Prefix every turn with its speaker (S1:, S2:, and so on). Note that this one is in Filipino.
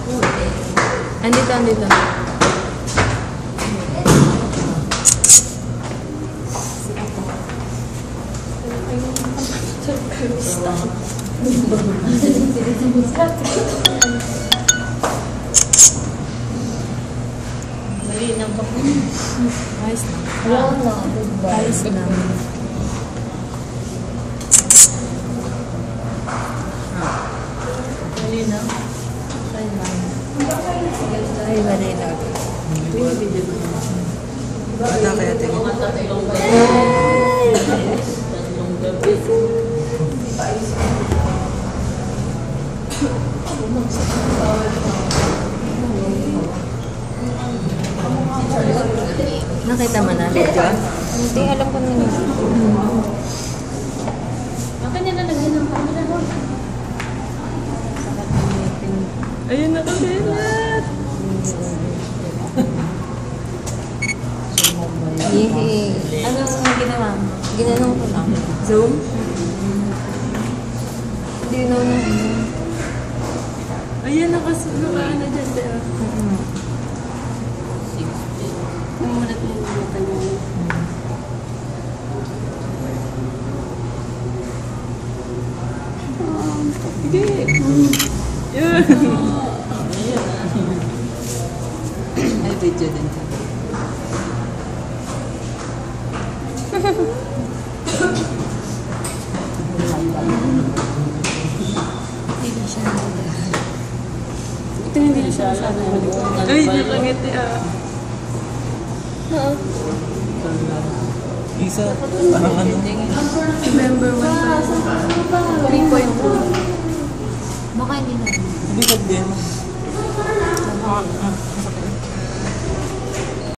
S1: Andito, andito.
S2: Malinang ka po.
S1: Ayos na.
S2: Ayos na. Malinang.
S1: Ay, malinag.
S3: Wala kaya tingin.
S1: Nakita mo na, video?
S2: Hindi, alam ko na yun. Baka niya nalagyan ng camera mo.
S1: Ayun na kabilat!
S2: Yehey. Anong ginawa mo? Ginanong ko lang.
S1: Zoom?
S2: Hindi na na.
S1: Ayan, nakasunod ka na dyan, Teo.
S2: Namulat mo yung mata mo.
S1: Sige! Yun!
S3: Ay, video din ka.
S2: Hindi siya nalagyan.
S1: Ito hindi na siya masyadong malikot. Ay, nakangiti ah.
S2: Oo.
S3: Isa, parang ano?
S1: Remember 1.3.2.
S2: Baka hindi na.
S3: Hindi ka din.
S1: Ah,